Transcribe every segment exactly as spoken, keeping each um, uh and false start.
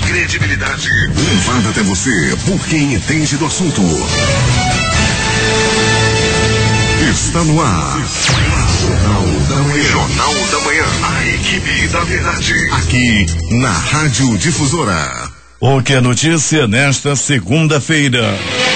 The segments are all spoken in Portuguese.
credibilidade levada até você por quem entende do assunto. Está no ar. Jornal da Manhã. Jornal da Manhã. A equipe da verdade. Aqui na Rádio Difusora. O que é notícia nesta segunda-feira?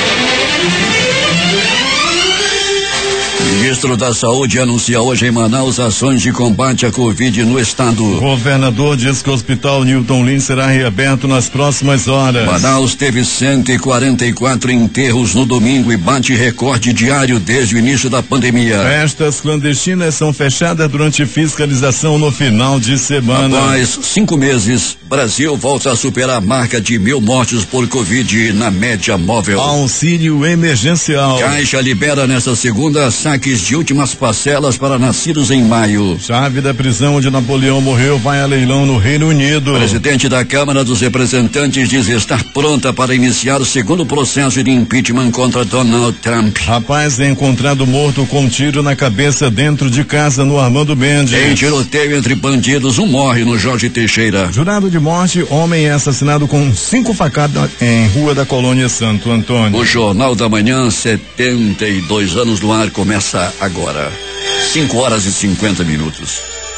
O ministro da Saúde anuncia hoje em Manaus ações de combate à Covid no estado. O governador diz que o Hospital Newton Lins será reaberto nas próximas horas. Manaus teve cento e quarenta e quatro enterros no domingo e bate recorde diário desde o início da pandemia. Festas clandestinas são fechadas durante fiscalização no final de semana. Após cinco meses, Brasil volta a superar a marca de mil mortes por Covid na média móvel. Auxílio emergencial. Caixa libera nesta segunda saques de últimas parcelas para nascidos em maio. Chave da prisão onde Napoleão morreu vai a leilão no Reino Unido. O presidente da Câmara dos Representantes diz estar pronta para iniciar o segundo processo de impeachment contra Donald Trump. Rapaz é encontrado morto com um tiro na cabeça dentro de casa no Armando Mendes. Em tiroteio entre bandidos, um morre no Jorge Teixeira. Jurado de morte, homem é assassinado com cinco facadas em Rua da Colônia Santo Antônio. O Jornal da Manhã, setenta e dois anos no ar, começa agora. cinco horas e cinquenta minutos.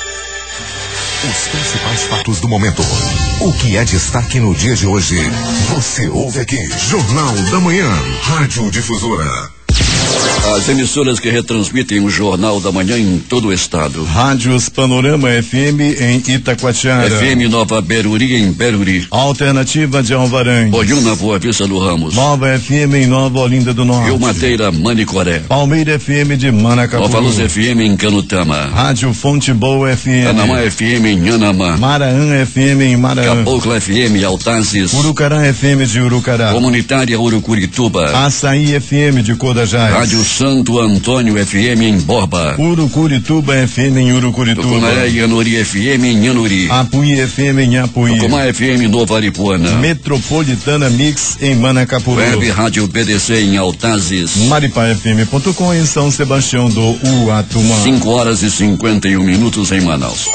Os principais fatos do momento. O que é destaque no dia de hoje? Você ouve aqui. Jornal da Manhã. Rádio Difusora. As emissoras que retransmitem o Jornal da Manhã em todo o estado. Rádios Panorama F M em Itacoatiara. F M Nova Beruri em Beruri. Alternativa de Alvarangue. Bojuna Boa Vista do Ramos. Nova F M em Nova Olinda do Norte. Rio Madeira, Manicoré. Palmeira F M de Manacapuru. Nova Luz F M em Canutama. Rádio Fonte Boa F M. Anamã F M em Anamã. Maraã F M em Maraã. Cabocla F M em Altazes. Urucará F M de Urucará. Comunitária Urucurituba. Açaí F M de Codajás. Rádio Santo Antônio F M em Borba. Urucurituba F M em Urucurituba. Tucunaré e Anuri F M em Anuri. Apuí F M em Apuí. Tucumã F M em Nova Aripuana. Metropolitana Mix em Manacapuru. Web Rádio B D C em Altazes. Maripá F M ponto com em São Sebastião do Uatumã. cinco horas e cinquenta e um minutos em Manaus.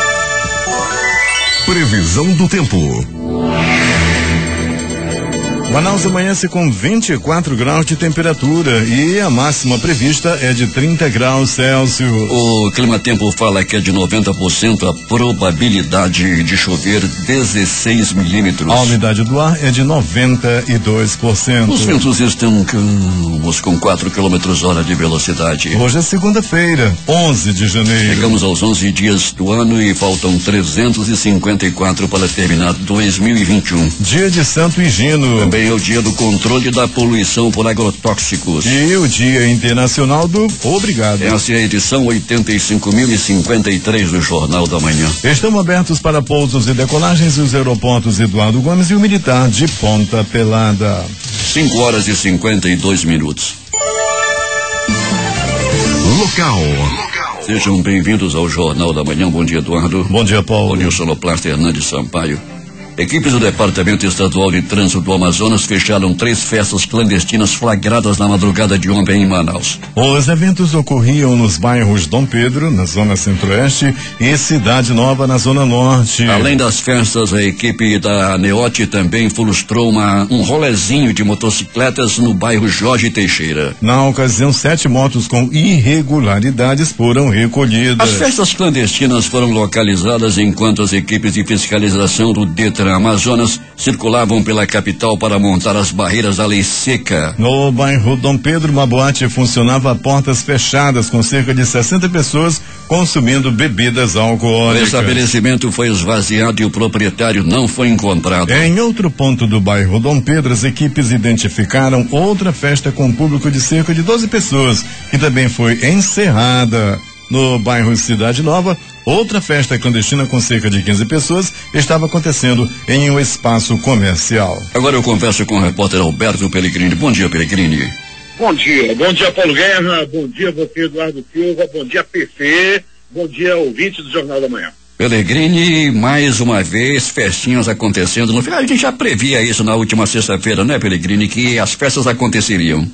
Previsão do tempo. Manaus amanhece com vinte e quatro graus de temperatura e a máxima prevista é de trinta graus Celsius. O Clima Tempo fala que é de noventa por cento a probabilidade de chover dezesseis milímetros. A umidade do ar é de noventa e dois por cento. Os ventos estão calmos com quatro quilômetros hora de velocidade. Hoje é segunda-feira, onze de janeiro. Chegamos aos onze dias do ano e faltam trezentos e cinquenta e quatro para terminar dois mil e vinte e um. Dia de Santo Higino. Também é o dia do controle da poluição por agrotóxicos. E o Dia Internacional do Obrigado. Essa é a edição oitenta e cinco mil e cinquenta e três do Jornal da Manhã. Estão abertos para pousos e decolagens os aeroportos Eduardo Gomes e o Militar de Ponta Pelada. cinco horas e cinquenta e dois minutos. Local. Sejam bem-vindos ao Jornal da Manhã. Bom dia, Eduardo. Bom dia, Paulo. Bom dia, Sonoplasta Hernandes Sampaio. Equipes do Departamento Estadual de Trânsito do Amazonas fecharam três festas clandestinas flagradas na madrugada de ontem em Manaus. Os eventos ocorriam nos bairros Dom Pedro, na zona centro-oeste, e Cidade Nova, na zona norte. Além das festas, a equipe da ANEOT também frustrou uma, um rolezinho de motocicletas no bairro Jorge Teixeira. Na ocasião, sete motos com irregularidades foram recolhidas. As festas clandestinas foram localizadas enquanto as equipes de fiscalização do Detran Amazonas circulavam pela capital para montar as barreiras da lei seca. No bairro Dom Pedro, uma boate funcionava a portas fechadas com cerca de sessenta pessoas consumindo bebidas alcoólicas. O estabelecimento foi esvaziado e o proprietário não foi encontrado. Em outro ponto do bairro Dom Pedro, as equipes identificaram outra festa com público de cerca de doze pessoas, que também foi encerrada. No bairro Cidade Nova, outra festa clandestina com cerca de quinze pessoas estava acontecendo em um espaço comercial. Agora eu converso com o repórter Alberto Pellegrini. Bom dia, Pellegrini. Bom dia, bom dia, Paulo Guerra, bom dia você, Eduardo Silva, bom dia, P C, bom dia, ouvinte do Jornal da Manhã. Pellegrini, mais uma vez, festinhas acontecendo no final. A gente já previa isso na última sexta-feira, né, Pellegrini, que as festas aconteceriam.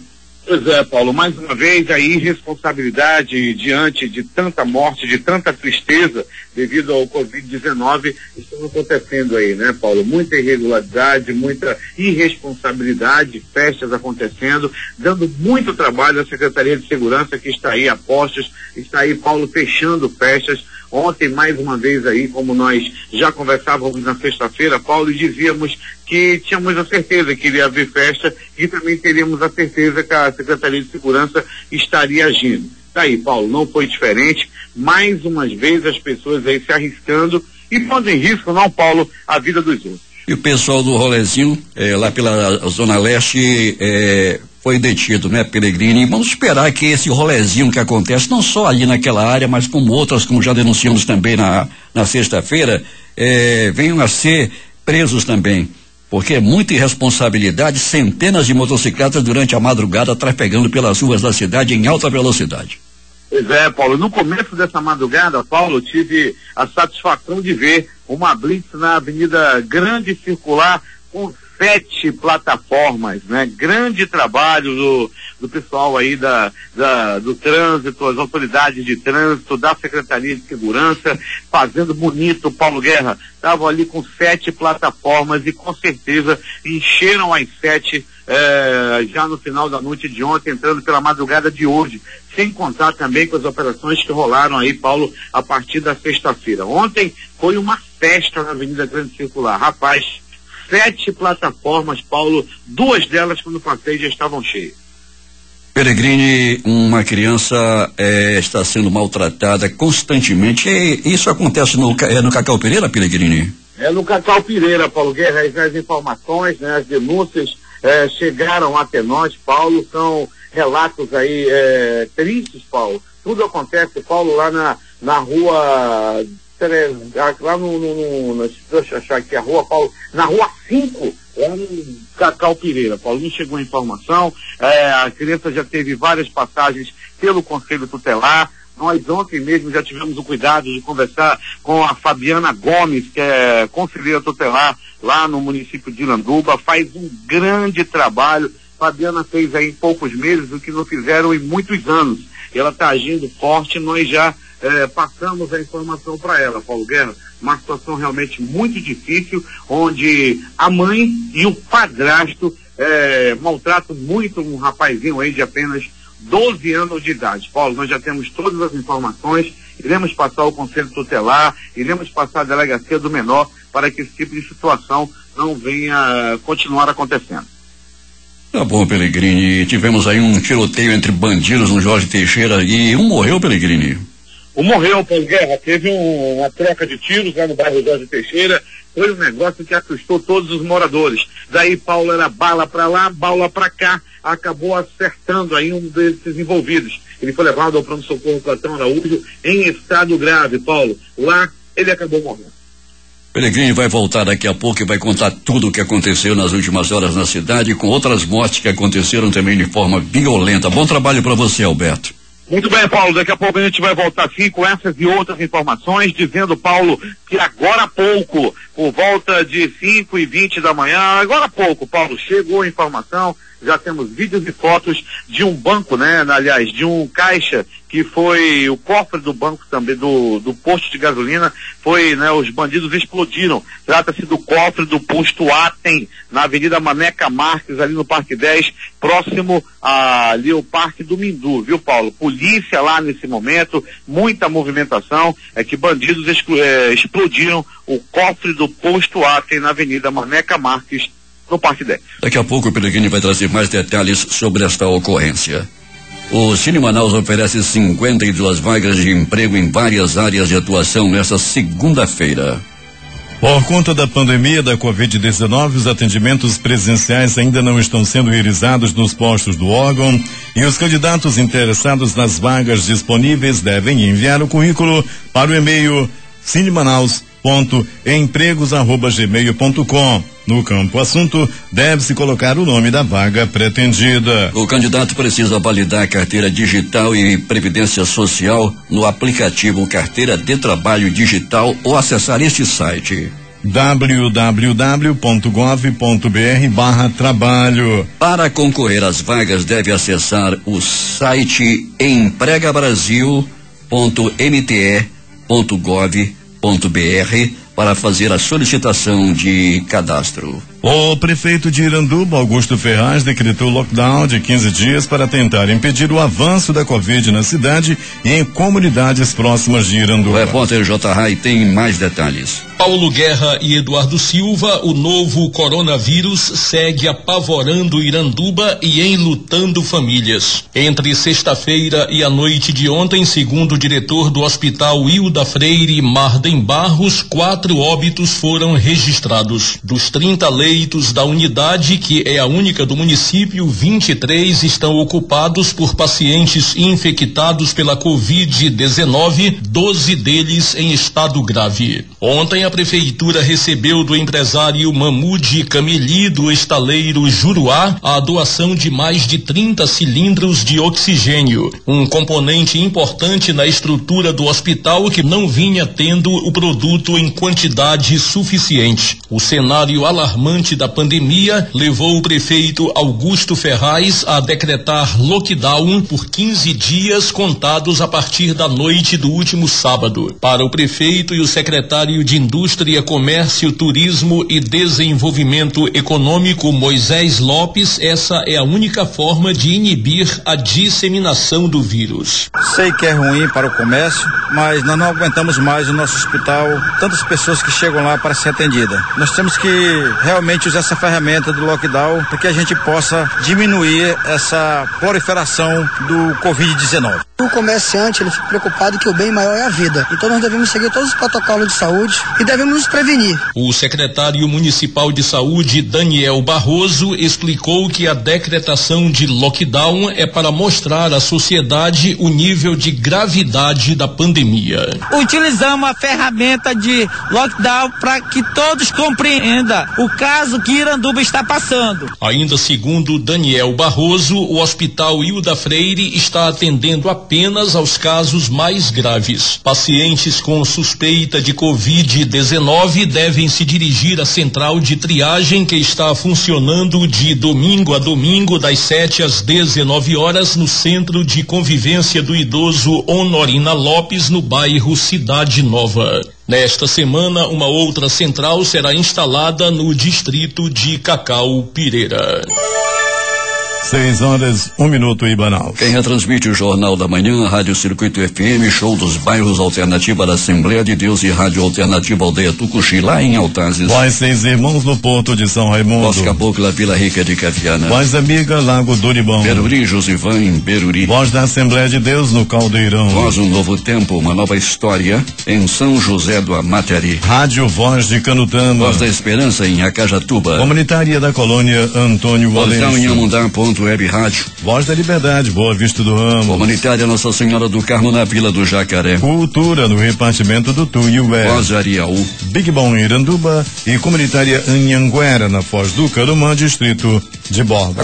Pois é, Paulo, mais uma vez a irresponsabilidade diante de tanta morte, de tanta tristeza devido ao covid dezenove estão acontecendo aí, né, Paulo? Muita irregularidade, muita irresponsabilidade, festas acontecendo, dando muito trabalho à Secretaria de Segurança, que está aí a postos, está aí, Paulo, fechando festas. Ontem, mais uma vez aí, como nós já conversávamos na sexta-feira, Paulo, e dizíamos que tínhamos a certeza que iria haver festa e também teríamos a certeza que a Secretaria de Segurança estaria agindo. Tá aí, Paulo, não foi diferente. Mais umas vezes as pessoas aí se arriscando e pondo em risco, não, Paulo, a vida dos outros. E o pessoal do rolezinho, eh, lá pela Zona Leste, eh, foi detido, né, Peregrini? Vamos esperar que esse rolezinho que acontece, não só ali naquela área, mas como outras, como já denunciamos também na, na sexta-feira, eh, venham a ser presos também. Porque é muita irresponsabilidade, centenas de motocicletas durante a madrugada trafegando pelas ruas da cidade em alta velocidade. Pois é, Paulo, no começo dessa madrugada, Paulo, tive a satisfação de ver uma blitz na Avenida Grande Circular com sete plataformas, né? Grande trabalho do, do pessoal aí da, da, do trânsito, as autoridades de trânsito, da Secretaria de Segurança, fazendo bonito, Paulo Guerra. Estavam ali com sete plataformas e com certeza encheram as sete eh, já no final da noite de ontem, entrando pela madrugada de hoje, sem contar também com as operações que rolaram aí, Paulo, a partir da sexta-feira. Ontem foi uma festa na Avenida Grande Circular, rapaz. Sete plataformas, Paulo, duas delas quando passei já estavam cheias. Peregrini, uma criança eh, está sendo maltratada constantemente. E isso acontece no, é, no Cacau Pereira, Peregrini? É no Cacau Pereira, Paulo Guerra, as informações, né, as denúncias eh, chegaram até nós, Paulo, são relatos aí eh, tristes, Paulo. Tudo acontece, Paulo, lá na, na rua... lá no, no, no, deixa eu achar aqui a rua, Paulo, na rua cinco, lá no Cacau Pereira, Paulo, não chegou a informação, é, a criança já teve várias passagens pelo Conselho Tutelar. Nós ontem mesmo já tivemos o cuidado de conversar com a Fabiana Gomes, que é conselheira tutelar lá no município de Iranduba, faz um grande trabalho. Fabiana fez aí em poucos meses o que não fizeram em muitos anos. Ela está agindo forte, nós já É, passamos a informação para ela, Paulo Guerra, uma situação realmente muito difícil, onde a mãe e o padrasto é, maltratam muito um rapazinho aí de apenas doze anos de idade. Paulo, nós já temos todas as informações, iremos passar o Conselho Tutelar, iremos passar a Delegacia do Menor para que esse tipo de situação não venha continuar acontecendo. Tá bom, Peregrini, tivemos aí um tiroteio entre bandidos no Jorge Teixeira e um morreu, Peregrini. O morreu, Paulo Guerra, teve um, uma troca de tiros lá no bairro Jorge Teixeira, foi um negócio que assustou todos os moradores. Daí, Paulo, era bala para lá, bala para cá, acabou acertando aí um desses envolvidos. Ele foi levado ao pronto-socorro Platão Araújo em estado grave, Paulo. Lá, ele acabou morrendo. Peregrini vai voltar daqui a pouco e vai contar tudo o que aconteceu nas últimas horas na cidade, com outras mortes que aconteceram também de forma violenta. Bom trabalho para você, Alberto. Muito bem, Paulo, daqui a pouco a gente vai voltar aqui com essas e outras informações, dizendo, Paulo, que agora há pouco, por volta de cinco e vinte da manhã, agora há pouco, Paulo, chegou a informação, já temos vídeos e fotos de um banco, né, aliás, de um caixa que foi o cofre do banco também, do, do posto de gasolina, foi, né, os bandidos explodiram. Trata-se do cofre do posto Atem, na Avenida Maneca Marques, ali no Parque dez, próximo a, ali ao Parque do Mindu, viu, Paulo? Polícia lá nesse momento, muita movimentação, é que bandidos exclu, é, explodiram o cofre do posto Atem na Avenida Maneca Marques, no Parque dez. Daqui a pouco o Peregrini vai trazer mais detalhes sobre esta ocorrência. O Cine Manaus oferece cinquenta e duas vagas de emprego em várias áreas de atuação nesta segunda-feira. Por conta da pandemia da covid dezenove, os atendimentos presenciais ainda não estão sendo realizados nos postos do órgão e os candidatos interessados nas vagas disponíveis devem enviar o currículo para o e-mail cinemanaus ponto empregos arroba gmail ponto com. No campo assunto, deve-se colocar o nome da vaga pretendida. O candidato precisa validar a carteira digital e previdência social no aplicativo Carteira de Trabalho Digital ou acessar este site. w w w ponto gov ponto b r barra trabalho. Para concorrer às vagas, deve acessar o site empregabrasil ponto m t e ponto gov ponto b r para fazer a solicitação de cadastro. O prefeito de Iranduba, Augusto Ferraz, decretou lockdown de quinze dias para tentar impedir o avanço da Covid na cidade e em comunidades próximas de Iranduba. O repórter J. Rai tem mais detalhes. Paulo Guerra e Eduardo Silva, o novo coronavírus segue apavorando Iranduba e enlutando famílias. Entre sexta-feira e a noite de ontem, segundo o diretor do Hospital Hilda Freire Marden Barros, quatro óbitos foram registrados. Dos trinta leitos da unidade, que é a única do município, vinte e três estão ocupados por pacientes infectados pela covid dezenove, doze deles em estado grave. Ontem a prefeitura recebeu do empresário Mamude Cameli, do estaleiro Juruá, a doação de mais de trinta cilindros de oxigênio, um componente importante na estrutura do hospital que não vinha tendo o produto em quantidade suficiente. O cenário alarmante da pandemia levou o prefeito Augusto Ferraz a decretar lockdown por quinze dias contados a partir da noite do último sábado. Para o prefeito e o secretário de Indústria, Comércio, Turismo e Desenvolvimento Econômico, Moisés Lopes, essa é a única forma de inibir a disseminação do vírus. Sei que é ruim para o comércio, mas nós não aguentamos mais o nosso hospital, tantas pessoas que chegam lá para ser atendida. Nós temos que realmente usar essa ferramenta do lockdown para que a gente possa diminuir essa proliferação do covid dezenove. O comerciante, ele fica preocupado que o bem maior é a vida. Então nós devemos seguir todos os protocolos de saúde e devemos nos prevenir. O secretário municipal de saúde, Daniel Barroso, explicou que a decretação de lockdown é para mostrar à sociedade o nível de gravidade da pandemia. Utilizamos a ferramenta de lockdown para que todos compreendam o caso que Iranduba está passando. Ainda segundo Daniel Barroso, o Hospital Hilda Freire está atendendo apenas aos casos mais graves. Pacientes com suspeita de covid dezenove devem se dirigir à central de triagem, que está funcionando de domingo a domingo, das sete às dezenove horas, no Centro de Convivência do Idoso Honorina Lopes, no bairro Cidade Nova. Nesta semana, uma outra central será instalada no distrito de Cacau Pireira. Seis horas, um minuto, Ibanal. Quem retransmite o Jornal da Manhã, Rádio Circuito F M, Show dos Bairros, Alternativa da Assembleia de Deus e Rádio Alternativa Aldeia Tucuxi, lá em Altazes. Voz Seis Irmãos no Porto de São Raimundo. Voz Cabocla, Vila Rica de Caviana. Voz Amiga, Lago do Uribão. Beruri, Josivan, em Beruri. Voz da Assembleia de Deus no Caldeirão. Voz Um Novo Tempo, uma nova história, em São José do Amateri. Rádio Voz de Canutama. Voz da Esperança, em Acajatuba. Comunitária da Colônia Antônio Valença. Voz da Unhamundá, ponto web rádio. Voz da Liberdade, Boa Vista do Ramo. Comunitária Nossa Senhora do Carmo, na Vila do Jacaré. Cultura no repartimento do Tuiué. Voz de Ariaú. Big Bom Iranduba e Comunitária Anhanguera, na Foz do Carumã, distrito de Borba.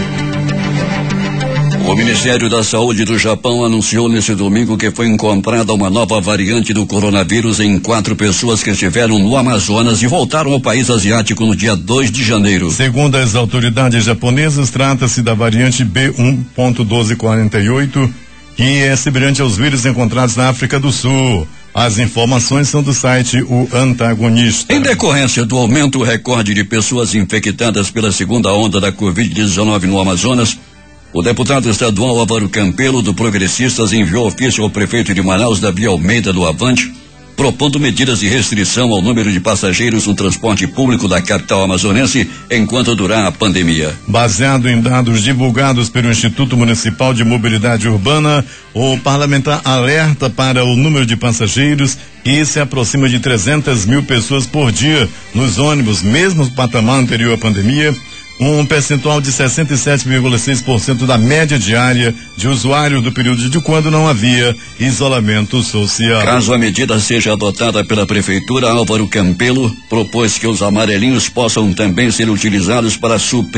O Ministério da Saúde do Japão anunciou nesse domingo que foi encontrada uma nova variante do coronavírus em quatro pessoas que estiveram no Amazonas e voltaram ao país asiático no dia dois de janeiro. Segundo as autoridades japonesas, trata-se da variante B um ponto doze quarenta e oito, que é semelhante aos vírus encontrados na África do Sul. As informações são do site O Antagonista. Em decorrência do aumento recorde de pessoas infectadas pela segunda onda da covid dezenove no Amazonas, o deputado estadual Álvaro Campelo, do Progressistas, enviou ofício ao prefeito de Manaus, Davi Almeida do Avante, propondo medidas de restrição ao número de passageiros no transporte público da capital amazonense enquanto durar a pandemia. Baseado em dados divulgados pelo Instituto Municipal de Mobilidade Urbana, o parlamentar alerta para o número de passageiros que se aproxima de trezentas mil pessoas por dia nos ônibus, mesmo no patamar anterior à pandemia, um percentual de sessenta e sete vírgula seis por cento da média diária de usuários do período de quando não havia isolamento social. Caso a medida seja adotada pela Prefeitura, Álvaro Campelo propôs que os amarelinhos possam também ser utilizados para suprir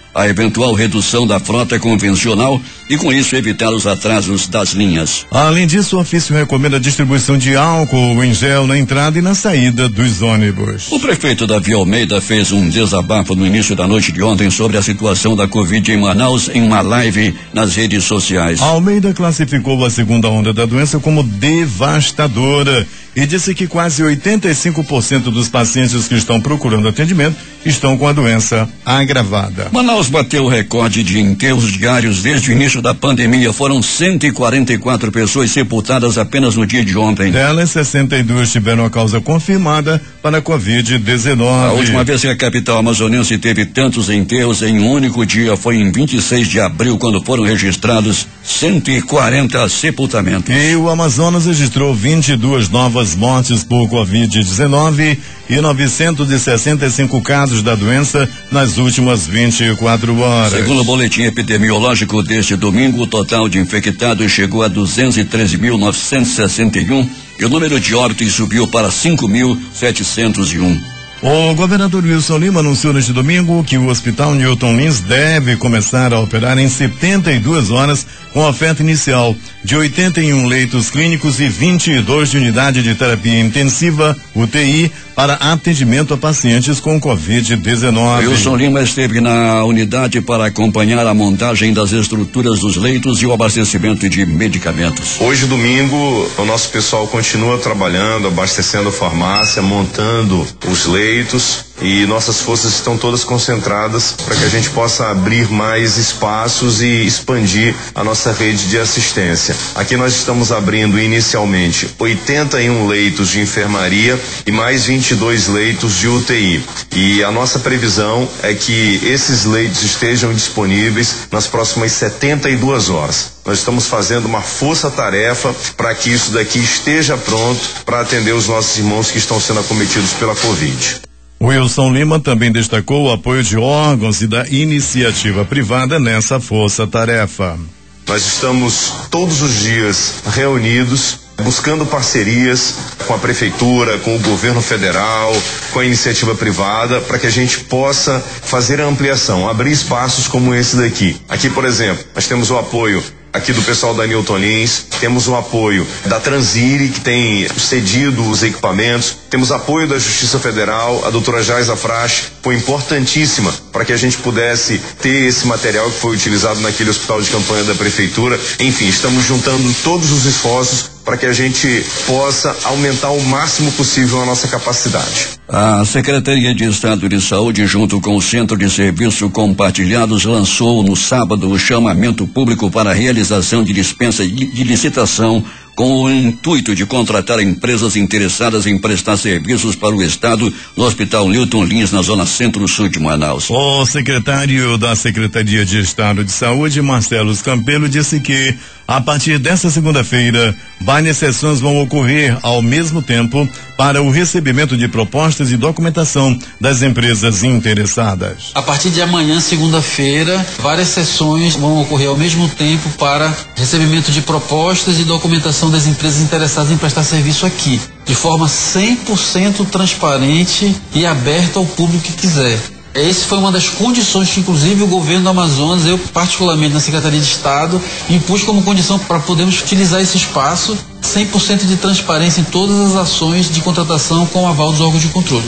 a eventual redução da frota convencional e, com isso, evitar os atrasos das linhas. Além disso, o ofício recomenda a distribuição de álcool em gel na entrada e na saída dos ônibus. O prefeito Davi Almeida fez um desabafo no início da noite de ontem sobre a situação da Covid em Manaus em uma live nas redes sociais. Almeida classificou a segunda onda da doença como devastadora e disse que quase oitenta e cinco por cento dos pacientes que estão procurando atendimento estão com a doença agravada. Manaus bateu o recorde de enterros diários desde o início da pandemia. Foram cento e quarenta e quatro pessoas sepultadas apenas no dia de ontem. Delas, sessenta e duas tiveram a causa confirmada para a covid dezenove. A última vez que a capital amazonense teve tantos enterros em um único dia foi em vinte e seis de abril, quando foram registrados cento e quarenta sepultamentos. E o Amazonas registrou vinte e duas novas mortes por covid dezenove e novecentos e sessenta e cinco casos da doença nas últimas vinte e quatro horas. Segundo o boletim epidemiológico deste domingo, o total de infectados chegou a duzentos e treze mil novecentos e sessenta e um e o número de óbitos subiu para cinco mil setecentos e um. O governador Wilson Lima anunciou neste domingo que o Hospital Newton Lins deve começar a operar em setenta e duas horas, com oferta inicial de oitenta e um leitos clínicos e vinte e dois de unidade de terapia intensiva, U T I, para atendimento a pacientes com covid dezenove. Wilson Lima esteve na unidade para acompanhar a montagem das estruturas dos leitos e o abastecimento de medicamentos. Hoje, domingo, o nosso pessoal continua trabalhando, abastecendo a farmácia, montando os leitos, e nossas forças estão todas concentradas para que a gente possa abrir mais espaços e expandir a nossa rede de assistência. Aqui nós estamos abrindo inicialmente oitenta e um leitos de enfermaria e mais vinte e dois leitos de U T I. E a nossa previsão é que esses leitos estejam disponíveis nas próximas setenta e duas horas. Nós estamos fazendo uma força-tarefa para que isso daqui esteja pronto para atender os nossos irmãos que estão sendo acometidos pela Covid. Wilson Lima também destacou o apoio de órgãos e da iniciativa privada nessa força-tarefa. Nós estamos todos os dias reunidos, buscando parcerias com a prefeitura, com o governo federal, com a iniciativa privada, para que a gente possa fazer a ampliação, abrir espaços como esse daqui. Aqui, por exemplo, nós temos o apoio aqui do pessoal da Newton Lins, temos o apoio da Transire, que tem cedido os equipamentos, temos apoio da Justiça Federal, a doutora Jais Afrache foi importantíssima para que a gente pudesse ter esse material que foi utilizado naquele hospital de campanha da prefeitura. Enfim, estamos juntando todos os esforços para que a gente possa aumentar o máximo possível a nossa capacidade. A Secretaria de Estado de Saúde, junto com o Centro de Serviços Compartilhados, lançou no sábado o chamamento público para a realização de dispensa de, de licitação, com o intuito de contratar empresas interessadas em prestar serviços para o Estado no Hospital Newton Lins, na zona centro-sul de Manaus. O secretário da Secretaria de Estado de Saúde, Marcelo Campelo, disse que a partir desta segunda-feira, várias sessões vão ocorrer ao mesmo tempo para o recebimento de propostas e documentação das empresas interessadas. A partir de amanhã, segunda-feira, várias sessões vão ocorrer ao mesmo tempo para recebimento de propostas e documentação das empresas interessadas em prestar serviço aqui, de forma cem por cento transparente e aberta ao público que quiser. Essa foi uma das condições que, inclusive, o governo do Amazonas, eu particularmente na Secretaria de Estado, impus como condição para podermos utilizar esse espaço, cem por cento de transparência em todas as ações de contratação com o aval dos órgãos de controle.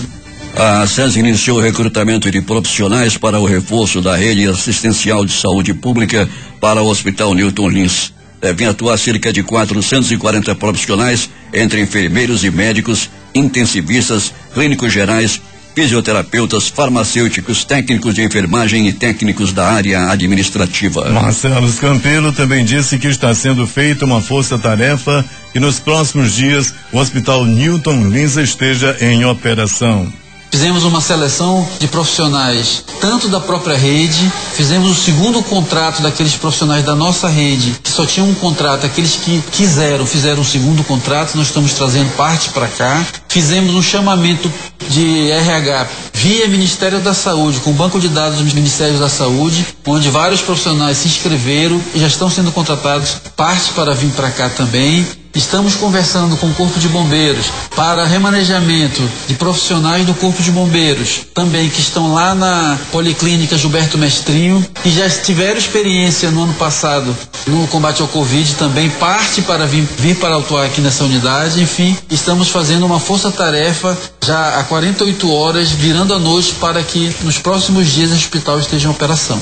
A SES iniciou o recrutamento de profissionais para o reforço da rede assistencial de saúde pública para o Hospital Newton Lins. Devem atuar cerca de quatrocentos e quarenta profissionais, entre enfermeiros e médicos, intensivistas, clínicos gerais, fisioterapeutas, farmacêuticos, técnicos de enfermagem e técnicos da área administrativa. Marcelo Campelo também disse que está sendo feita uma força-tarefa e nos próximos dias o Hospital Newton Lins esteja em operação. Fizemos uma seleção de profissionais, tanto da própria rede, fizemos o segundo contrato daqueles profissionais da nossa rede, que só tinham um contrato, aqueles que quiseram, fizeram um segundo contrato, nós estamos trazendo parte para cá. Fizemos um chamamento de R H via Ministério da Saúde, com o banco de dados dos Ministérios da Saúde, onde vários profissionais se inscreveram e já estão sendo contratados, parte para vir para cá também. estamos conversando com o Corpo de Bombeiros para remanejamento de profissionais do Corpo de Bombeiros, também que estão lá na Policlínica Gilberto Mestrinho, que já tiveram experiência no ano passado no combate ao Covid, também parte para vir, vir para atuar aqui nessa unidade. Enfim, estamos fazendo uma força-tarefa já há quarenta e oito horas, virando a noite, para que nos próximos dias o hospital esteja em operação.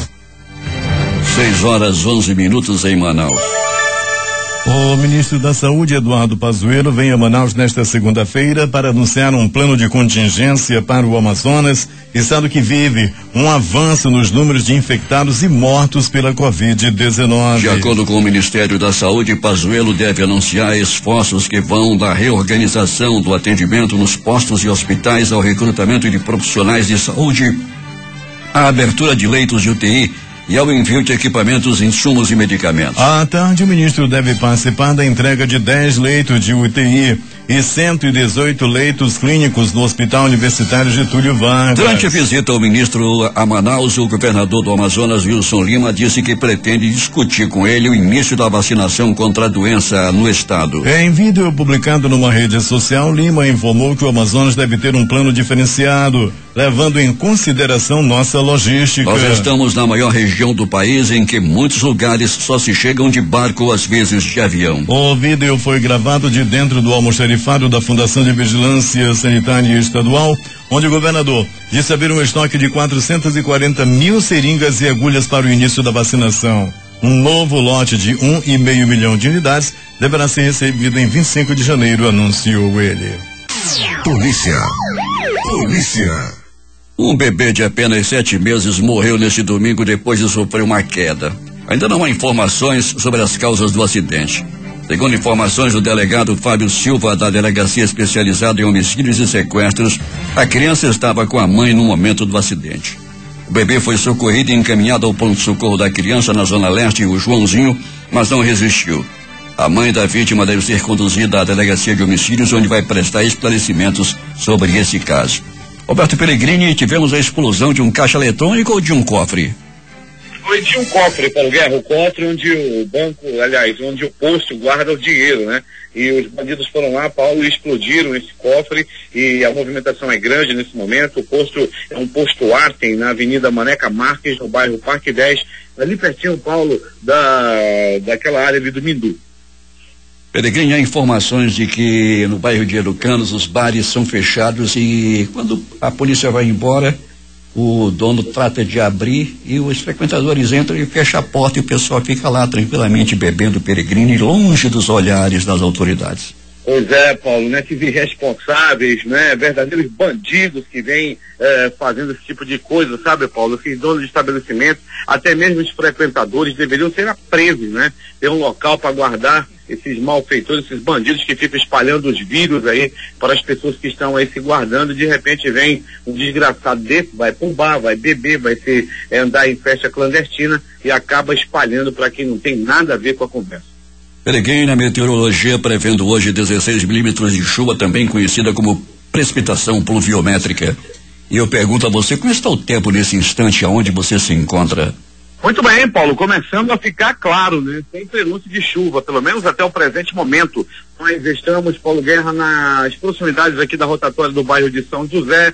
seis horas onze minutos em Manaus. O ministro da Saúde, Eduardo Pazuello, vem a Manaus nesta segunda-feira para anunciar um plano de contingência para o Amazonas, estado que vive um avanço nos números de infectados e mortos pela covid dezenove. De acordo com o Ministério da Saúde, Pazuello deve anunciar esforços que vão da reorganização do atendimento nos postos e hospitais ao recrutamento de profissionais de saúde, à abertura de leitos de U T I e ao envio de equipamentos, insumos e medicamentos. À tarde, o ministro deve participar da entrega de dez leitos de U T I e cento e dezoito leitos clínicos no Hospital Universitário Getúlio Vargas. Durante a visita ao ministro a Manaus, o governador do Amazonas, Wilson Lima, disse que pretende discutir com ele o início da vacinação contra a doença no estado. Em vídeo publicado numa rede social, Lima informou que o Amazonas deve ter um plano diferenciado, levando em consideração nossa logística. Nós estamos na maior região do país, em que muitos lugares só se chegam de barco ou às vezes de avião. O vídeo foi gravado de dentro do almoxarifado da Fundação de Vigilância Sanitária Estadual, onde o governador disse haver um estoque de quatrocentos e quarenta mil seringas e agulhas para o início da vacinação. Um novo lote de um e meio milhão de unidades deverá ser recebido em vinte e cinco de janeiro, anunciou ele. Polícia. Polícia. Um bebê de apenas sete meses morreu neste domingo depois de sofrer uma queda. Ainda não há informações sobre as causas do acidente. Segundo informações do delegado Fábio Silva, da Delegacia Especializada em Homicídios e Sequestros, a criança estava com a mãe no momento do acidente. O bebê foi socorrido e encaminhado ao pronto-socorro da criança na Zona Leste, o Joãozinho, mas não resistiu. A mãe da vítima deve ser conduzida à Delegacia de Homicídios, onde vai prestar esclarecimentos sobre esse caso. Roberto Pellegrini, tivemos a explosão de um caixa eletrônico ou de um cofre? Foi de um cofre, Paulo Guerra, o cofre onde o banco, aliás, onde o posto guarda o dinheiro, né? E os bandidos foram lá, Paulo, e explodiram esse cofre, e a movimentação é grande nesse momento. O posto é um posto Artem, na Avenida Maneca Marques, no bairro Parque dez, ali pertinho, Paulo, da, daquela área ali do Mindu. Pellegrini, há informações de que no bairro de Educanos os bares são fechados e quando a polícia vai embora, o dono trata de abrir e os frequentadores entram e fecham a porta e o pessoal fica lá tranquilamente bebendo Pellegrini, longe dos olhares das autoridades. Pois é, Paulo, né? Que irresponsáveis, né? Verdadeiros bandidos que vêm eh, fazendo esse tipo de coisa, sabe, Paulo? Esses donos de estabelecimentos, até mesmo os frequentadores deveriam ser presos, né? Ter um local para guardar esses malfeitores, esses bandidos que ficam espalhando os vírus aí para as pessoas que estão aí se guardando. De repente vem um desgraçado desse, vai pro bar, vai beber, vai ser, é, andar em festa clandestina e acaba espalhando para quem não tem nada a ver com a conversa. Pellegrini, a meteorologia prevendo hoje dezesseis milímetros de chuva, também conhecida como precipitação pluviométrica. E eu pergunto a você, como está o tempo nesse instante, aonde você se encontra? Muito bem, Paulo, começando a ficar claro, né? Sem prenúncio de chuva, pelo menos até o presente momento. Nós estamos, Paulo Guerra, nas proximidades aqui da rotatória do bairro de São José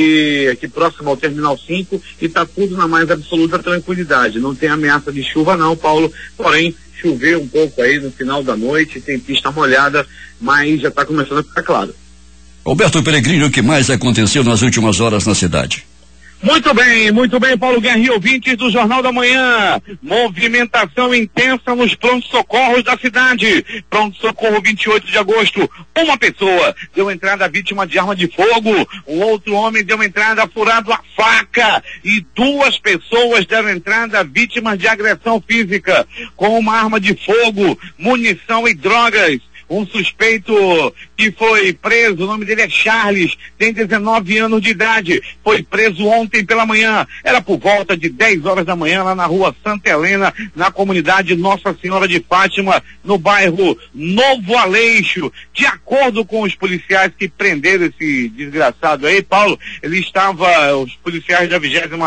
e aqui próximo ao Terminal cinco, e está tudo na mais absoluta tranquilidade. Não tem ameaça de chuva não, Paulo, porém choveu um pouco aí no final da noite, tem pista molhada, mas já está começando a ficar claro. Roberto Pellegrini, o que mais aconteceu nas últimas horas na cidade? Muito bem, muito bem, Paulo Guerra e ouvintes do Jornal da Manhã. Movimentação intensa nos pronto-socorros da cidade. Pronto-socorro vinte e oito de agosto. Uma pessoa deu entrada vítima de arma de fogo. Um outro homem deu entrada furado a faca. E duas pessoas deram entrada vítimas de agressão física com uma arma de fogo, munição e drogas. Um suspeito que foi preso, o nome dele é Charles, tem dezenove anos de idade, foi preso ontem pela manhã, era por volta de dez horas da manhã, lá na rua Santa Helena, na comunidade Nossa Senhora de Fátima, no bairro Novo Aleixo. De acordo com os policiais que prenderam esse desgraçado aí, Paulo, ele estava, os policiais da vigésima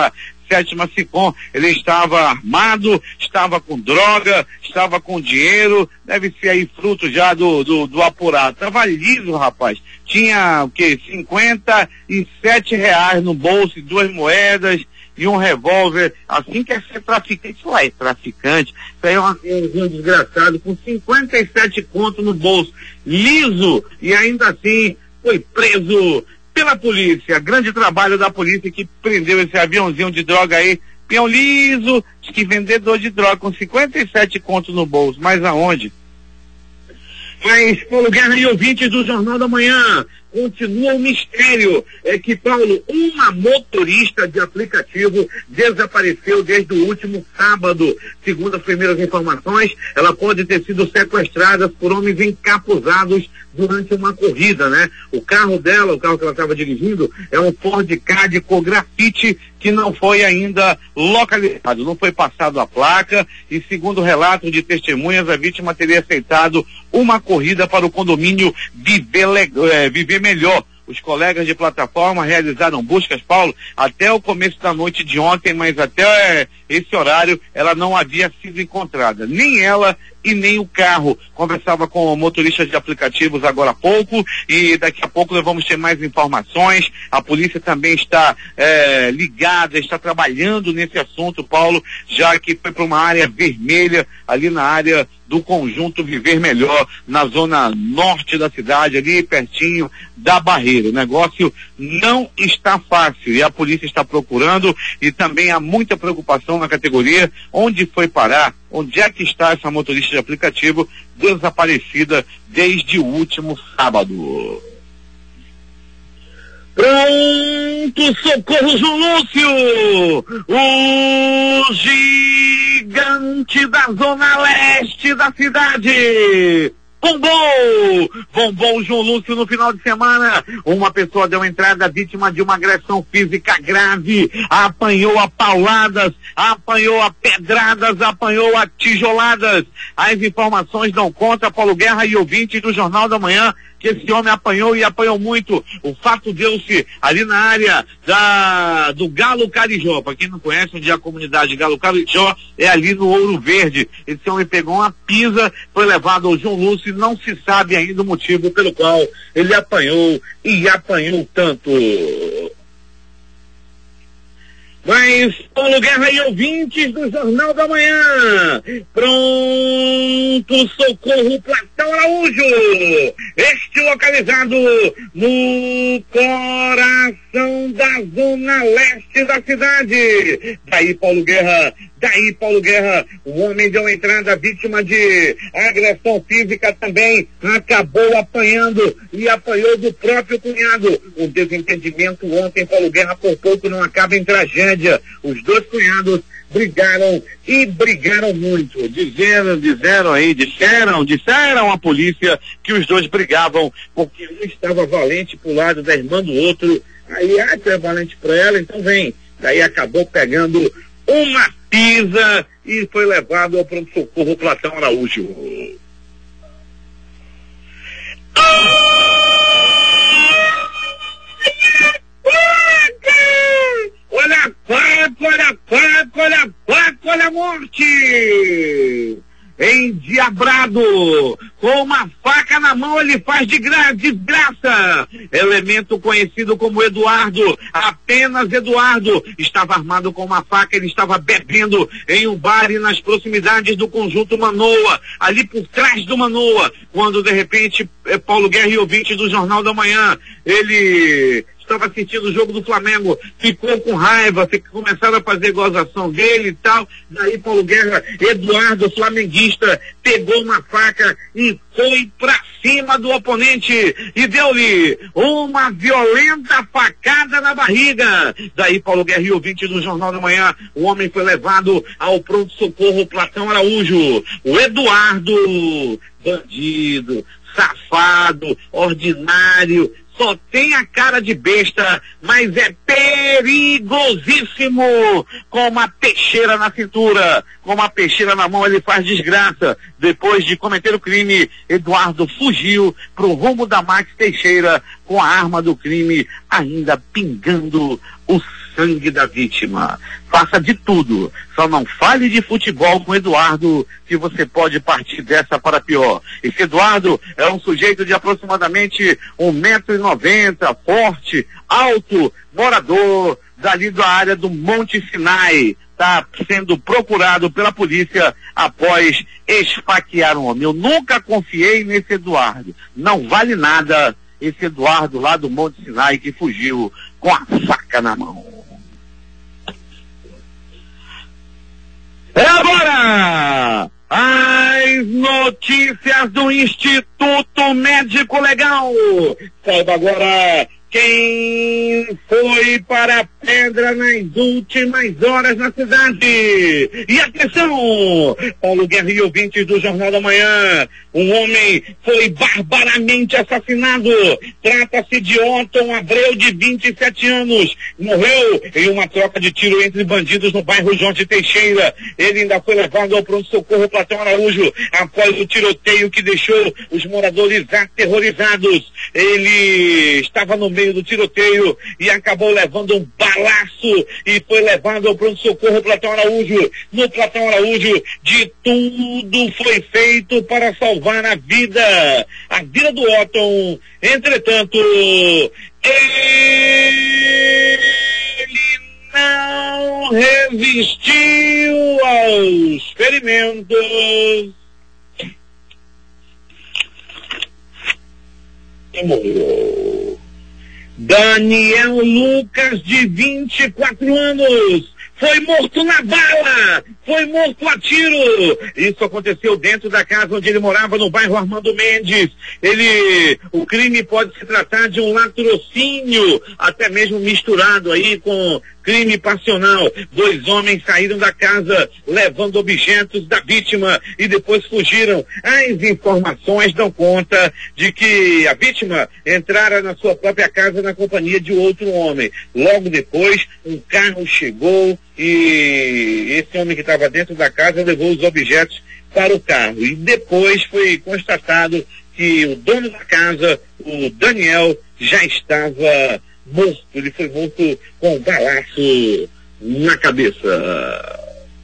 Sétima Sicom. Ele estava armado, estava com droga, estava com dinheiro, deve ser aí fruto já do, do, do apurado. Estava liso, rapaz. Tinha o quê? cinquenta e sete reais no bolso, duas moedas e um revólver. Assim que é ser traficante, isso lá é traficante. Isso aí é um, um desgraçado com cinquenta e sete conto no bolso, liso, e ainda assim foi preso pela polícia. Grande trabalho da polícia que prendeu esse aviãozinho de droga aí, peão liso, diz que vendedor de droga com cinquenta e sete contos no bolso. Mas aonde? Mas, Paulo Guerra e ouvintes do Jornal da Manhã, continua o mistério. É que, Paulo, uma motorista de aplicativo desapareceu desde o último sábado. Segundo as primeiras informações, ela pode ter sido sequestrada por homens encapuzados durante uma corrida, né? O carro dela, o carro que ela estava dirigindo, é um Ford Ka com grafite que não foi ainda localizado, não foi passado a placa, e segundo relatos de testemunhas, a vítima teria aceitado uma corrida para o condomínio Viver, é, Viver Melhor. Os colegas de plataforma realizaram buscas, Paulo, até o começo da noite de ontem, mas até é, esse horário ela não havia sido encontrada. Nem ela e nem o carro. Conversava com motoristas de aplicativos agora há pouco e daqui a pouco nós vamos ter mais informações. A polícia também está é, ligada, está trabalhando nesse assunto, Paulo, já que foi para uma área vermelha, ali na área do Conjunto Viver Melhor, na zona norte da cidade, ali pertinho da Barreira. O negócio não está fácil e a polícia está procurando, e também há muita preocupação na categoria. Onde foi parar? Onde é que está essa motorista de aplicativo desaparecida desde o último sábado? Pronto, socorro, João Lúcio! O gigante da zona leste da cidade bombou! Bombou o João Lúcio no final de semana. Uma pessoa deu entrada vítima de uma agressão física grave, apanhou a pauladas, apanhou a pedradas, apanhou a tijoladas. As informações dão conta, Paulo Guerra e ouvintes do Jornal da Manhã, que esse homem apanhou e apanhou muito. O fato deu-se ali na área da, do Galo Carijó. Para quem não conhece, onde é a comunidade Galo Carijó, é ali no Ouro Verde. Esse homem pegou uma pisa, foi levado ao João Lúcio e não se sabe ainda o motivo pelo qual ele apanhou e apanhou tanto. Mas, Paulo Guerra e ouvintes do Jornal da Manhã, pronto, socorro, Platão Araújo, este localizado no coração da zona leste da cidade. Daí, Paulo Guerra, daí, Paulo Guerra, o homem deu entrada vítima de agressão física também, acabou apanhando e apanhou do próprio cunhado. Um desentendimento ontem, Paulo Guerra, por pouco não acaba em tragédia. Os dois cunhados brigaram e brigaram muito. Disseram, disseram aí, disseram, disseram à polícia que os dois brigavam porque um estava valente pro lado da irmã do outro. Aí, ah, tu é valente pra ela, então vem. Daí acabou pegando uma pisa e foi levado ao pronto-socorro Platão Araújo. Olha a faca, olha a faca, olha a faca, olha a morte! Endiabrado, com uma faca na mão, ele faz de gra- desgraça. Elemento conhecido como Eduardo, apenas Eduardo, estava armado com uma faca. Ele estava bebendo em um bar e nas proximidades do Conjunto Manoa, ali por trás do Manoa, quando de repente, é Paulo Guerra e ouvinte do Jornal da Manhã, ele estava assistindo o jogo do Flamengo, ficou com raiva, fica, começaram a fazer gozação dele e tal. Daí Paulo Guerra, Eduardo, flamenguista, pegou uma faca e foi pra cima do oponente e deu-lhe uma violenta facada na barriga. Daí Paulo Guerra e ouvinte do Jornal da Manhã, o homem foi levado ao pronto-socorro Platão Araújo. O Eduardo, bandido, safado, ordinário, só tem a cara de besta, mas é perigosíssimo. Com uma peixeira na cintura, com uma peixeira na mão, ele faz desgraça. Depois de cometer o crime, Eduardo fugiu pro rumo da Max Teixeira com a arma do crime ainda pingando o sangue da vítima. Faça de tudo, só não fale de futebol com Eduardo, que você pode partir dessa para pior. Esse Eduardo é um sujeito de aproximadamente um metro e noventa, forte, alto, morador dali da área do Monte Sinai. Está sendo procurado pela polícia após esfaquear um homem. Eu nunca confiei nesse Eduardo. Não vale nada esse Eduardo lá do Monte Sinai que fugiu com a faca na mão. É agora! As notícias do Instituto Médico Legal. Saiba agora quem foi para a pedra nas últimas horas na cidade. E atenção, Paulo Guerra e ouvintes do Jornal da Manhã, um homem foi barbaramente assassinado. Trata-se de Otton Abreu, de vinte e sete anos. Morreu em uma troca de tiro entre bandidos no bairro João de Teixeira. Ele ainda foi levado ao pronto-socorro Platão Araújo após o tiroteio que deixou os moradores aterrorizados. Ele estava no meio do tiroteio e acabou levando um balaço e foi levado ao pronto-socorro Platão Araújo. No Platão Araújo, de tudo foi feito para salvar a vida, a vida do Otton. Entretanto, ele não resistiu aos ferimentos e morreu. Daniel Lucas, de vinte e quatro anos, foi morto na bala, foi morto a tiro. Isso aconteceu dentro da casa onde ele morava, no bairro Armando Mendes. Ele, o crime pode se tratar de um latrocínio, até mesmo misturado aí com crime passional. Dois homens saíram da casa levando objetos da vítima e depois fugiram. As informações dão conta de que a vítima entrara na sua própria casa na companhia de outro homem. Logo depois, um carro chegou e esse homem que estava dentro da casa levou os objetos para o carro. E depois foi constatado que o dono da casa, o Daniel, já estava morto. Ele foi morto com um balaço na cabeça.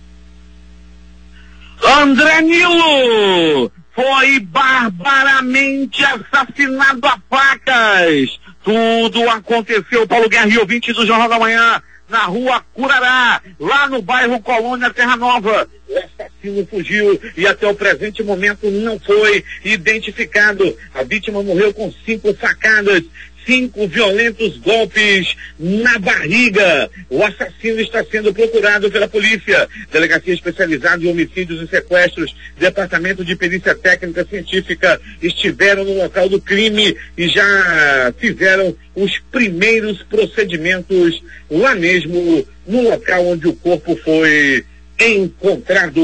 André Nilo foi barbaramente assassinado a facas. Tudo aconteceu, Paulo Guerra e ouvinte do Jornal da Manhã, na rua Curará, lá no bairro Colônia Terra Nova. O assassino fugiu e até o presente momento não foi identificado. A vítima morreu com cinco facadas, cinco violentos golpes na barriga. O assassino está sendo procurado pela polícia. Delegacia especializada em homicídios e sequestros, Departamento de Perícia Técnica Científica estiveram no local do crime e já fizeram os primeiros procedimentos lá mesmo, no local onde o corpo foi encontrado.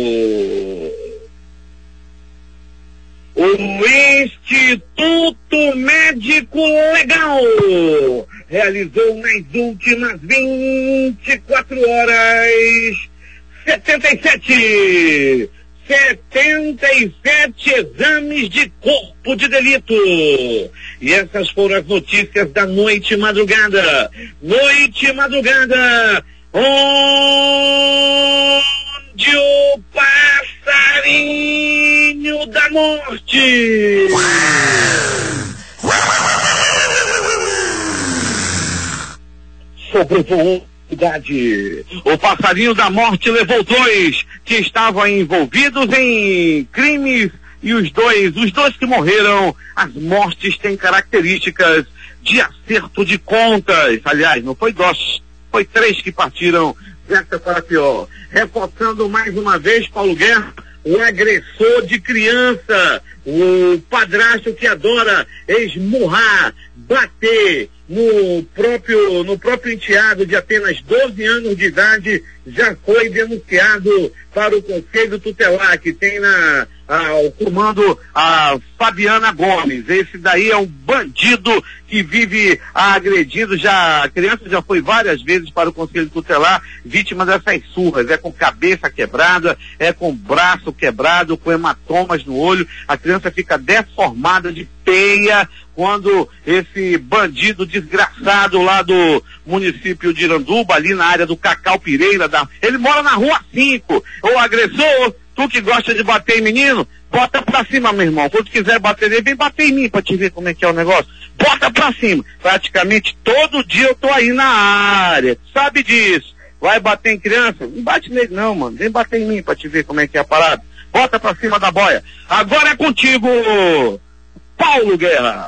O Instituto Médico Legal realizou nas últimas vinte e quatro horas setenta e sete, setenta e sete exames de corpo de delito. E essas foram as notícias da noite e madrugada. Noite e madrugada, onde o passarinho da morte sobrevoou a cidade. O passarinho da morte levou dois que estavam envolvidos em crimes e os dois, os dois que morreram, as mortes têm características de acerto de contas. Aliás, não foi dois, foi três que partiram dessa para pior. Reforçando mais uma vez, Paulo Guerra, o agressor de criança, o padrasto que adora esmurrar, bater no próprio, no próprio enteado de apenas doze anos de idade, já foi denunciado para o Conselho Tutelar, que tem na, a, o comando a Fabiana Gomes. Esse daí é um bandido que vive agredindo, já, a criança já foi várias vezes para o Conselho Tutelar, vítima dessas surras, é com cabeça quebrada, é com braço quebrado, com hematomas no olho, a criança fica deformada de peia, quando esse bandido desgraçado lá do município de Iranduba, ali na área do Cacau Pireira, da, ele mora na rua cinco, o agressor, tu que gosta de bater em menino, bota pra cima, meu irmão, quando quiser bater nele, vem bater em mim pra te ver como é que é o negócio, bota pra cima, praticamente todo dia eu tô aí na área, sabe disso, vai bater em criança, não bate nele não, mano, vem bater em mim pra te ver como é que é a parada, bota pra cima da boia, agora é contigo, Paulo Guerra.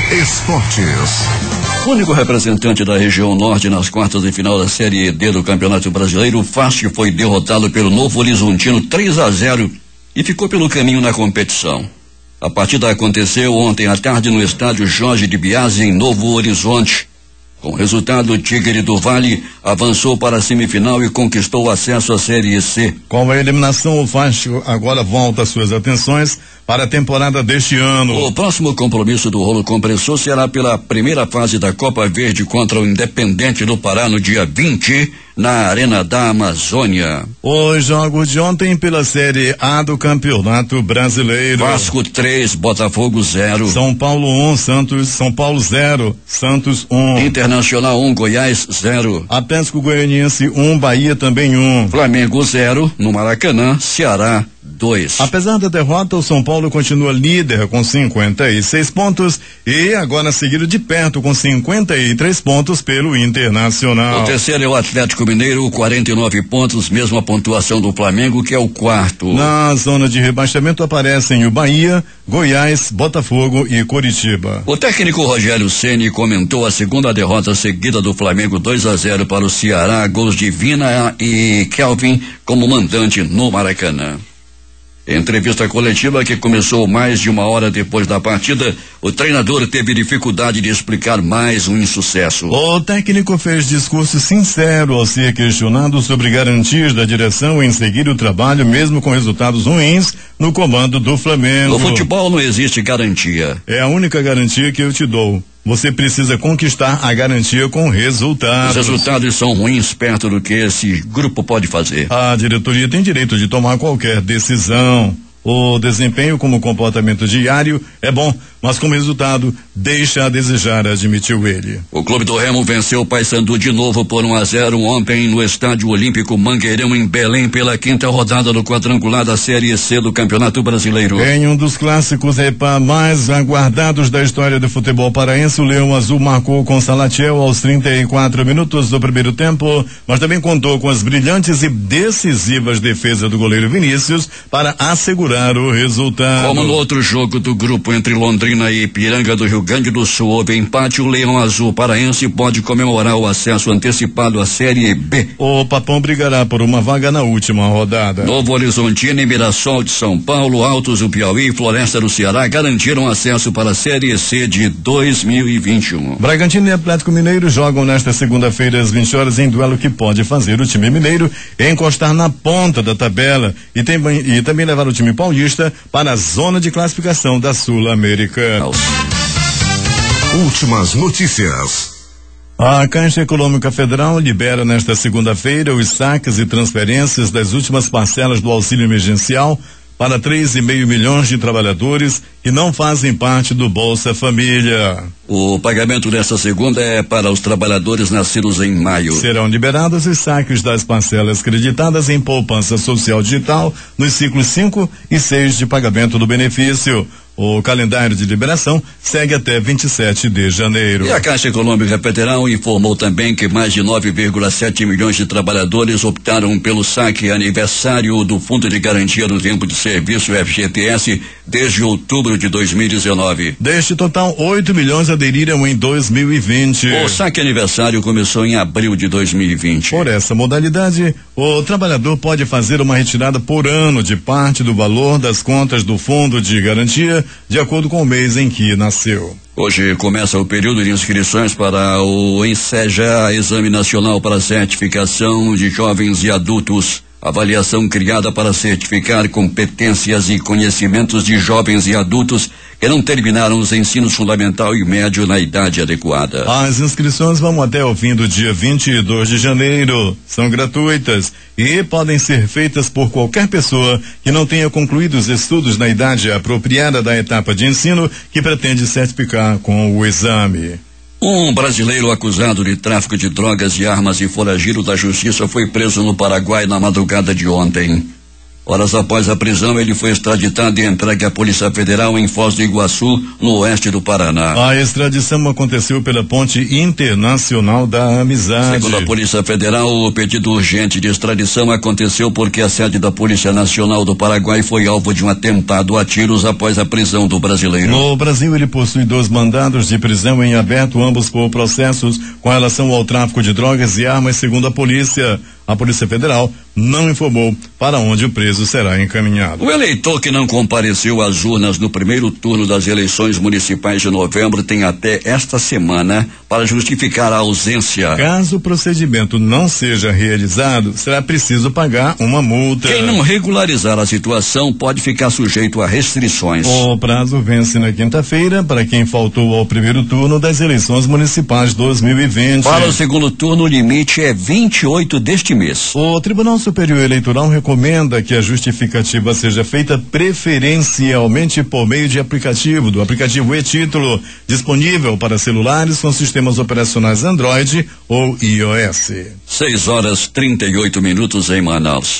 Esportes. O único representante da região norte nas quartas de final da Série D do Campeonato Brasileiro, o Fast foi derrotado pelo Novo Horizontino três a zero e ficou pelo caminho na competição. A partida aconteceu ontem à tarde no estádio Jorge de Biasi, em Novo Horizonte. Com o resultado, o Tigre do Vale avançou para a semifinal e conquistou o acesso à Série C. Com a eliminação, o Vasco agora volta suas atenções para a temporada deste ano. O próximo compromisso do rolo compressor será pela primeira fase da Copa Verde contra o Independente do Pará no dia vinte, na Arena da Amazônia. Os jogos de ontem pela Série A do Campeonato Brasileiro. Vasco três, Botafogo zero. São Paulo um, Santos, São Paulo zero, Santos um. Internacional um, Goiás zero. Atlético Goianiense um, Bahia também um. Flamengo zero, no Maracanã, Ceará dois. Apesar da derrota, o São Paulo continua líder com cinquenta e seis pontos e agora seguido de perto com cinquenta e três pontos pelo Internacional. O terceiro é o Atlético Mineiro, quarenta e nove pontos, mesma pontuação do Flamengo, que é o quarto. Na zona de rebaixamento aparecem o Bahia, Goiás, Botafogo e Coritiba. O técnico Rogério Ceni comentou a segunda derrota seguida do Flamengo dois a zero para o Ceará, gols de Vina e Kelvin como mandante no Maracanã. Em entrevista coletiva que começou mais de uma hora depois da partida, o treinador teve dificuldade de explicar mais um insucesso. O técnico fez discurso sincero ao ser questionado sobre garantias da direção em seguir o trabalho mesmo com resultados ruins no comando do Flamengo. No futebol não existe garantia. É a única garantia que eu te dou. Você precisa conquistar a garantia com resultados. Os resultados são ruins perto do que esse grupo pode fazer. A diretoria tem direito de tomar qualquer decisão. O desempenho como comportamento diário é bom, mas como resultado deixa a desejar, admitiu ele. O Clube do Remo venceu o Paysandu de novo por um a zero ontem no Estádio Olímpico Mangueirão, em Belém, pela quinta rodada do quadrangular da Série C do Campeonato Brasileiro. Em um dos clássicos epa, mais aguardados da história do futebol paraense, o Leão Azul marcou com Salatiel aos trinta e quatro minutos do primeiro tempo, mas também contou com as brilhantes e decisivas defesas do goleiro Vinícius para assegurar o resultado. Como no outro jogo do grupo entre Londrina e Ipiranga do Rio Grande do Sul houve empate, o Leão Azul paraense pode comemorar o acesso antecipado à Série B. O Papão brigará por uma vaga na última rodada. Novo Horizontino e Mirassol de São Paulo, Altos do Piauí e Floresta do Ceará garantiram acesso para a Série C de dois mil e vinte e um. Bragantino e Atlético Mineiro jogam nesta segunda-feira às vinte horas em duelo que pode fazer o time mineiro encostar na ponta da tabela e, tem, e também levar o time paulista para a zona de classificação da Sul-Americana. Últimas notícias. A Caixa Econômica Federal libera nesta segunda-feira os saques e transferências das últimas parcelas do auxílio emergencial para três e meio milhões de trabalhadores que não fazem parte do Bolsa Família. O pagamento desta segunda é para os trabalhadores nascidos em maio. Serão liberados os saques das parcelas creditadas em poupança social digital nos ciclos cinco e seis de pagamento do benefício. O calendário de liberação segue até vinte e sete de janeiro. E a Caixa Econômica Federal informou também que mais de nove vírgula sete milhões de trabalhadores optaram pelo saque aniversário do Fundo de Garantia do Tempo de Serviço, F G T S, desde outubro de dois mil e dezenove. Deste total, oito milhões aderiram em dois mil e vinte. O saque aniversário começou em abril de dois mil e vinte. Por essa modalidade, o trabalhador pode fazer uma retirada por ano de parte do valor das contas do Fundo de Garantia, de acordo com o mês em que nasceu. Hoje começa o período de inscrições para o ENSEJA, Exame Nacional para Certificação de Jovens e Adultos. Avaliação criada para certificar competências e conhecimentos de jovens e adultos que não terminaram os ensinos fundamental e médio na idade adequada. As inscrições vão até o fim do dia vinte e dois de janeiro. São gratuitas e podem ser feitas por qualquer pessoa que não tenha concluído os estudos na idade apropriada da etapa de ensino que pretende certificar com o exame. Um brasileiro acusado de tráfico de drogas e armas e foragido da justiça foi preso no Paraguai na madrugada de ontem. Horas após a prisão, ele foi extraditado e entregue à Polícia Federal em Foz do Iguaçu, no oeste do Paraná. A extradição aconteceu pela Ponte Internacional da Amizade. Segundo a Polícia Federal, o pedido urgente de extradição aconteceu porque a sede da Polícia Nacional do Paraguai foi alvo de um atentado a tiros após a prisão do brasileiro. No Brasil, ele possui dois mandados de prisão em aberto, ambos por processos com relação ao tráfico de drogas e armas, segundo a polícia. A Polícia Federal não informou para onde o preso será encaminhado. O eleitor que não compareceu às urnas no primeiro turno das eleições municipais de novembro tem até esta semana para justificar a ausência. Caso o procedimento não seja realizado, será preciso pagar uma multa. Quem não regularizar a situação pode ficar sujeito a restrições. O prazo vence na quinta-feira para quem faltou ao primeiro turno das eleições municipais dois mil e vinte. Para o segundo turno, o limite é vinte e oito deste mês. O Tribunal Superior Eleitoral recomenda que a justificativa seja feita preferencialmente por meio de aplicativo, do aplicativo e-Título, disponível para celulares com sistemas operacionais Android ou iOS. seis horas trinta e oito minutos em Manaus.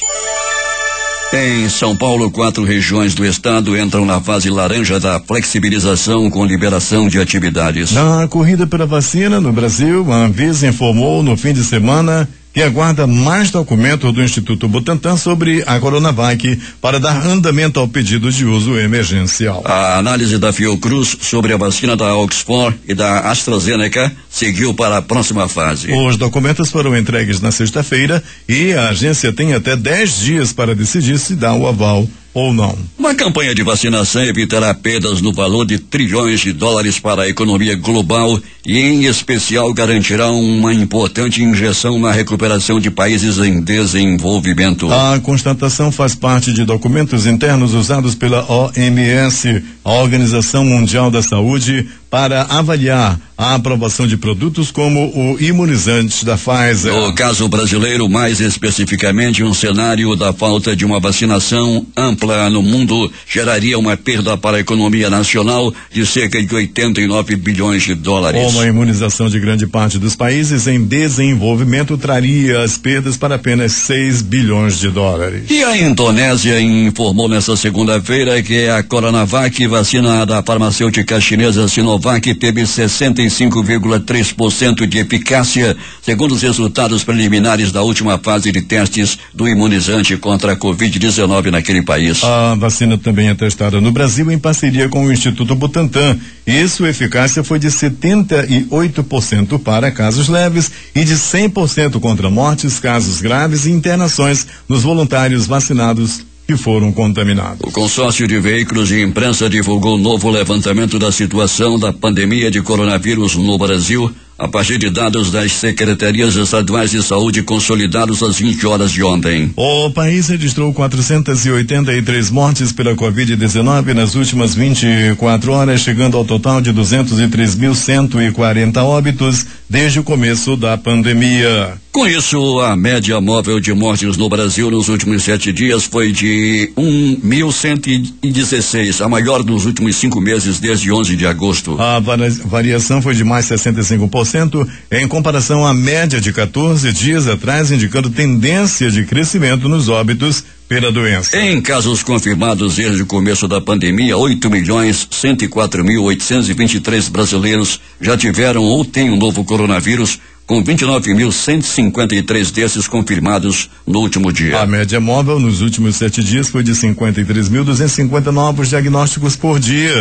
Em São Paulo, quatro regiões do estado entram na fase laranja da flexibilização com liberação de atividades. Na corrida pela vacina no Brasil, a Anvisa informou no fim de semana que aguarda mais documentos do Instituto Butantan sobre a Coronavac para dar andamento ao pedido de uso emergencial. A análise da Fiocruz sobre a vacina da Oxford e da AstraZeneca seguiu para a próxima fase. Os documentos foram entregues na sexta-feira e a agência tem até dez dias para decidir se dá o aval ou não. Uma campanha de vacinação evitará perdas no valor de trilhões de dólares para a economia global e, em especial, garantirá uma importante injeção na recuperação de países em desenvolvimento. A constatação faz parte de documentos internos usados pela O M S, a Organização Mundial da Saúde, para avaliar a aprovação de produtos como o imunizante da Pfizer. No caso brasileiro, mais especificamente, um cenário da falta de uma vacinação ampla no mundo geraria uma perda para a economia nacional de cerca de oitenta e nove bilhões de dólares. Uma imunização de grande parte dos países em desenvolvimento traria as perdas para apenas seis bilhões de dólares. E a Indonésia informou nesta segunda-feira que a Coronavac, vacina da farmacêutica chinesa Sinovac, teve sessenta e cinco vírgula três por cento de eficácia, segundo os resultados preliminares da última fase de testes do imunizante contra a covid dezenove naquele país. A vacina também é testada no Brasil em parceria com o Instituto Butantan e sua eficácia foi de setenta e oito por cento para casos leves e de cem por cento contra mortes, casos graves e internações nos voluntários vacinados que foram contaminados. O consórcio de veículos de imprensa divulgou novo levantamento da situação da pandemia de coronavírus no Brasil, a partir de dados das secretarias estaduais de saúde consolidados às vinte horas de ontem. O país registrou quatrocentas e oitenta e três mortes pela covid dezenove nas últimas vinte e quatro horas, chegando ao total de duzentos e três mil cento e quarenta óbitos desde o começo da pandemia. Com isso, a média móvel de mortes no Brasil nos últimos sete dias foi de um mil cento e dezesseis, a maior dos últimos cinco meses desde onze de agosto. A variação foi de mais sessenta e cinco por cento em comparação à média de quatorze dias atrás, indicando tendência de crescimento nos óbitos pela doença. Em casos confirmados desde o começo da pandemia, oito milhões cento e quatro mil oitocentos e vinte e três brasileiros já tiveram ou têm o novo coronavírus, com vinte e nove mil cento e cinquenta e três desses confirmados no último dia. A média móvel nos últimos sete dias foi de cinquenta e três mil duzentos e cinquenta novos diagnósticos por dia.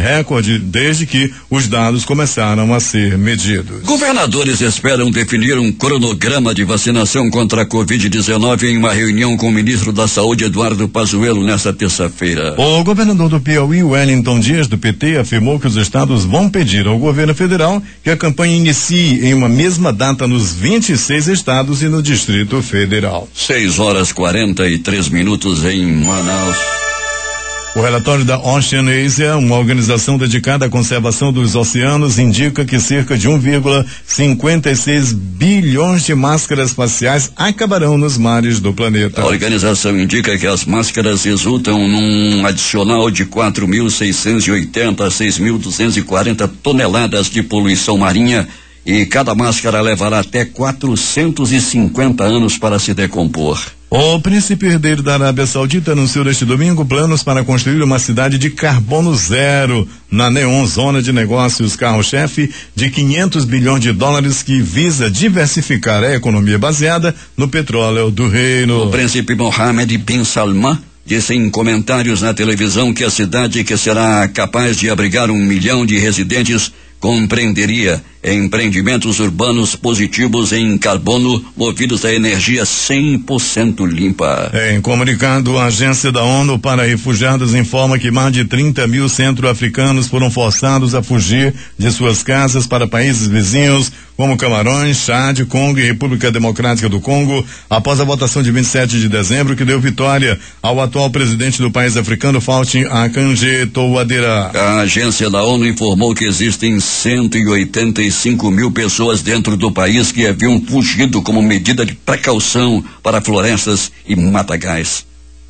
recorde desde que os dados começaram a ser medidos. Governadores esperam definir um cronograma de vacinação contra a covid dezenove em uma reunião com o ministro da Saúde, Eduardo Pazuello, nesta terça-feira. O governador do Piauí, Wellington Dias, do P T, afirmou que os estados vão pedir ao governo federal que a campanha inicie em uma mesma data nos vinte e seis estados e no Distrito Federal. seis horas quarenta e três minutos em Manaus. O relatório da Oceanasia, uma organização dedicada à conservação dos oceanos, indica que cerca de um vírgula cinquenta e seis bilhões de máscaras faciais acabarão nos mares do planeta. A organização indica que as máscaras resultam num adicional de quatro mil seiscentos e oitenta a seis mil duzentos e quarenta toneladas de poluição marinha, e cada máscara levará até quatrocentos e cinquenta anos para se decompor. O príncipe herdeiro da Arábia Saudita anunciou neste domingo planos para construir uma cidade de carbono zero na Neom, zona de negócios carro-chefe de quinhentos bilhões de dólares, que visa diversificar a economia baseada no petróleo do reino. O príncipe Mohammed bin Salman disse em comentários na televisão que a cidade, que será capaz de abrigar um milhão de residentes, compreenderia empreendimentos urbanos positivos em carbono movidos a energia cem por cento limpa. Em comunicado, a Agência da ONU para Refugiados informa que mais de trinta mil centro-africanos foram forçados a fugir de suas casas para países vizinhos como Camarões, Chad, Congo e República Democrática do Congo, após a votação de vinte e sete de dezembro, que deu vitória ao atual presidente do país africano, Faustin Archange Touadéra. A agência da ONU informou que existem cento e oitenta e cinco mil pessoas dentro do país que haviam fugido como medida de precaução para florestas e matagais.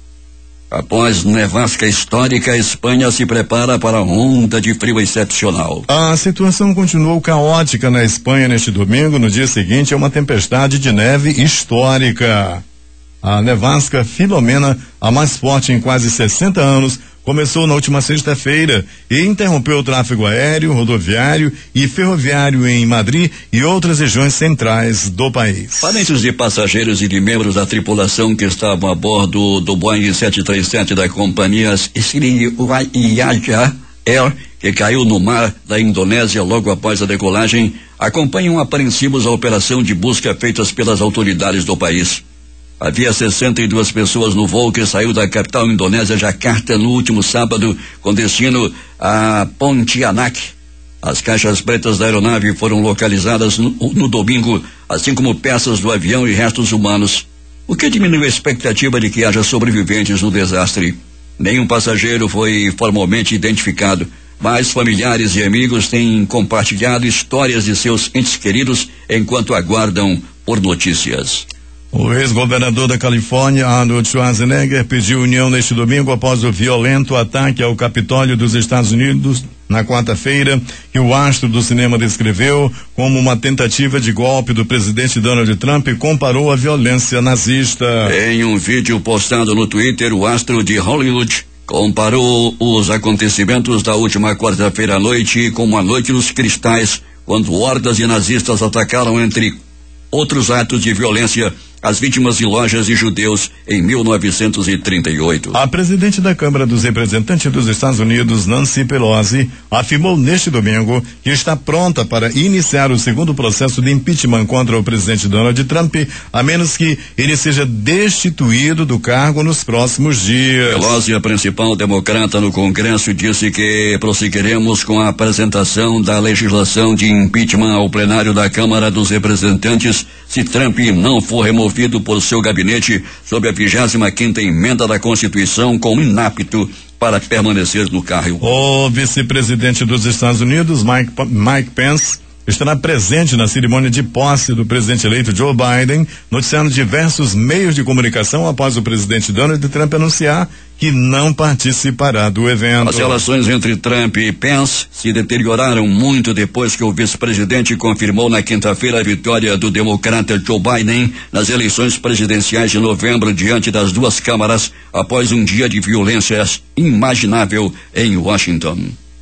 Após nevasca histórica, a Espanha se prepara para a onda de frio excepcional. A situação continuou caótica na Espanha neste domingo. No dia seguinte, é uma tempestade de neve histórica. A nevasca Filomena, a mais forte em quase sessenta anos, começou na última sexta-feira e interrompeu o tráfego aéreo, rodoviário e ferroviário em Madrid e outras regiões centrais do país. Parentes de passageiros e de membros da tripulação que estavam a bordo do Boeing sete três sete da companhia Sriwijaya Air, que caiu no mar da Indonésia logo após a decolagem, acompanham apreensivos a operação de busca feitas pelas autoridades do país. Havia sessenta e duas pessoas no voo que saiu da capital indonésia, Jakarta, no último sábado, com destino a Pontianak. As caixas pretas da aeronave foram localizadas no, no domingo, assim como peças do avião e restos humanos, o que diminuiu a expectativa de que haja sobreviventes no desastre. Nenhum passageiro foi formalmente identificado, mas familiares e amigos têm compartilhado histórias de seus entes queridos enquanto aguardam por notícias. O ex-governador da Califórnia, Arnold Schwarzenegger, pediu união neste domingo após o violento ataque ao Capitólio dos Estados Unidos na quarta-feira, que o astro do cinema descreveu como uma tentativa de golpe do presidente Donald Trump e comparou a violência nazista. Em um vídeo postado no Twitter, o astro de Hollywood comparou os acontecimentos da última quarta-feira à noite com uma noite nos cristais, quando hordas de nazistas atacaram, entre outros atos de violência, as vítimas de lojas de judeus em mil novecentos e trinta e oito. A presidente da Câmara dos Representantes dos Estados Unidos, Nancy Pelosi, afirmou neste domingo que está pronta para iniciar o segundo processo de impeachment contra o presidente Donald Trump, a menos que ele seja destituído do cargo nos próximos dias. Pelosi, a principal democrata no Congresso, disse que prosseguiremos com a apresentação da legislação de impeachment ao plenário da Câmara dos Representantes se Trump não for removido por seu gabinete sob a vigésima quinta emenda da Constituição como inapto para permanecer no cargo. O vice-presidente dos Estados Unidos, Mike, Mike Pence, estará presente na cerimônia de posse do presidente eleito Joe Biden, noticiando diversos meios de comunicação após o presidente Donald Trump anunciar que não participará do evento. As relações entre Trump e Pence se deterioraram muito depois que o vice-presidente confirmou na quinta-feira a vitória do democrata Joe Biden nas eleições presidenciais de novembro diante das duas câmaras, após um dia de violência inimaginável em Washington.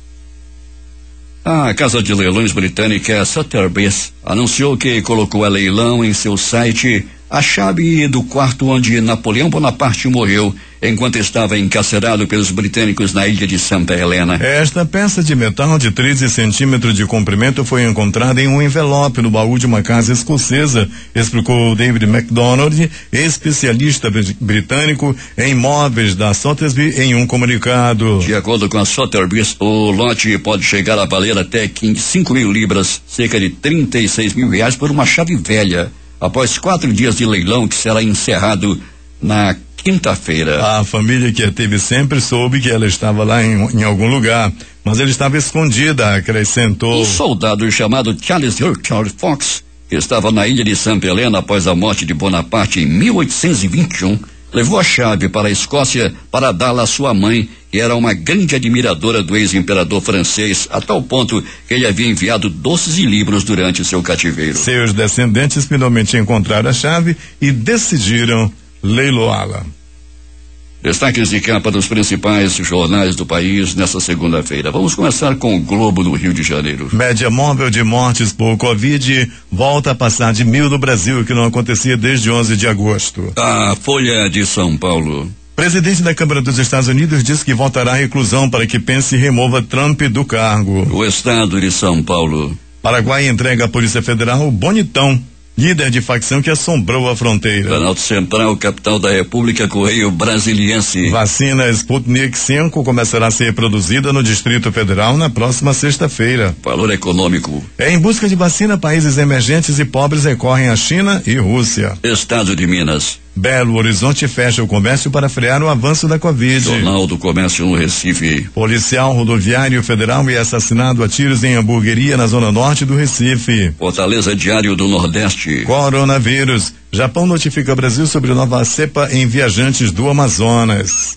A casa de leilões britânica Sotheby's anunciou que colocou a leilão em seu site a chave do quarto onde Napoleão Bonaparte morreu enquanto estava encarcerado pelos britânicos na ilha de Santa Helena. Esta peça de metal de treze centímetros de comprimento foi encontrada em um envelope no baú de uma casa escocesa, explicou David MacDonald, especialista britânico em móveis da Sotheby's, em um comunicado. De acordo com a Sotheby's, o lote pode chegar a valer até cinco mil libras, cerca de trinta e seis mil reais, por uma chave velha, após quatro dias de leilão que será encerrado na quinta-feira. A família que a teve sempre soube que ela estava lá em, em algum lugar, mas ela estava escondida, acrescentou. Um soldado chamado Charles Richard Fox, que estava na ilha de Santa Helena após a morte de Bonaparte em mil oitocentos e vinte e um, levou a chave para a Escócia para dá-la à sua mãe, que era uma grande admiradora do ex-imperador francês, a tal ponto que ele havia enviado doces e livros durante seu cativeiro. Seus descendentes finalmente encontraram a chave e decidiram leiloá-la. Destaques de capa dos principais jornais do país nesta segunda-feira. Vamos começar com o Globo do Rio de Janeiro. Média móvel de mortes por Covid volta a passar de mil no Brasil, que não acontecia desde onze de agosto. A Folha de São Paulo. Presidente da Câmara dos Estados Unidos diz que voltará à reclusão para que Pence remova Trump do cargo. O Estado de São Paulo. Paraguai entrega à Polícia Federal o Bonitão, líder de facção que assombrou a fronteira. Planalto Central, capital da República, Correio Brasiliense. Vacina Sputnik cinco começará a ser produzida no Distrito Federal na próxima sexta-feira. Valor econômico. Em busca de vacina, países emergentes e pobres recorrem à China e Rússia. Estado de Minas. Belo Horizonte fecha o comércio para frear o avanço da Covid. Jornal do Comércio no Recife. Policial rodoviário federal é assassinado a tiros em hamburgueria na zona norte do Recife. Fortaleza Diário do Nordeste. Coronavírus. Japão notifica Brasil sobre nova cepa em viajantes do Amazonas.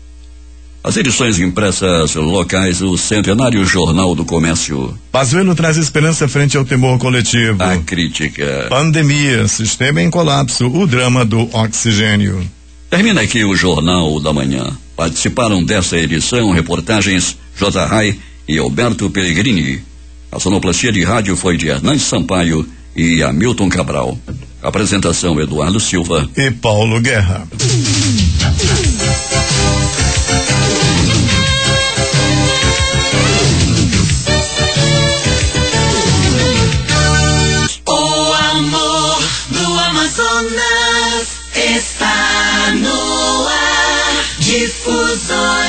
As edições impressas locais, o Centenário Jornal do Comércio. Pazuello traz esperança frente ao temor coletivo. A crítica. Pandemia, sistema em colapso, o drama do oxigênio. Termina aqui o Jornal da Manhã. Participaram dessa edição reportagens J. Rai e Alberto Pellegrini. A sonoplastia de rádio foi de Hernandes Sampaio e Hamilton Cabral. Apresentação Eduardo Silva e Paulo Guerra. O amor do Amazonas está no ar. Difusor